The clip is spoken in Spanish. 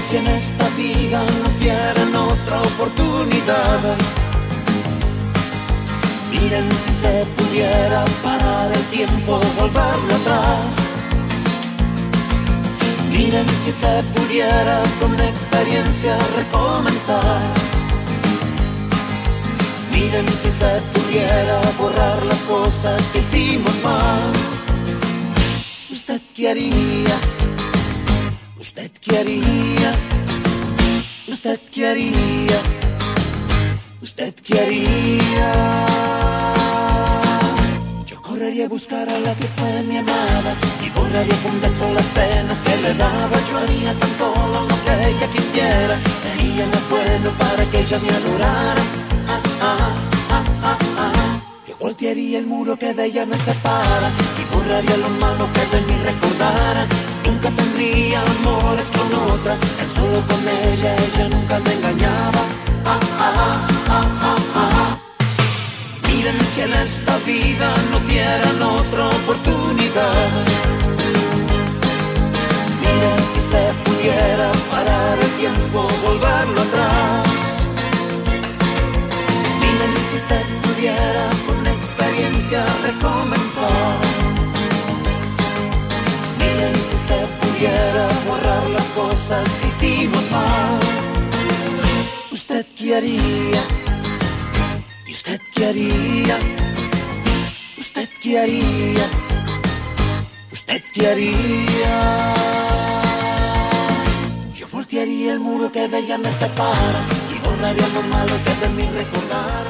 si en esta vida nos dieran otra oportunidad. Miren si se pudiera parar el tiempo, volverlo atrás. Miren si se pudiera con experiencia recomenzar. Miren si se pudiera borrar las cosas que hicimos mal. ¿Usted qué haría? ¿Usted qué haría? ¿Usted qué haría? ¿Usted qué haría? Yo correría a buscar a la que fue mi amada y borraría con beso las penas que le daba. Yo haría tan solo lo que ella quisiera. Sería más bueno para que ella me adorara. Yo voltearía el muro que de ella me separa y borraría lo malo que de mí recordara. Nunca tendría amores con otra, tan solo con ella, ella nunca me engañaba. Miren si en esta vida nos dieran otra oportunidad. Miren si se pudiera parar el tiempo, volverlo atrás. Miren si se pudiera con experiencia recomenzar. Miren si se pudiera borrar las cosas que hicimos mal. ¿Usted qué haría? ¿Y usted qué haría? ¿Usted qué haría? ¿Usted qué haría? Yo voltearía el muro que de ella me separa y borraría lo malo que de mí recordara.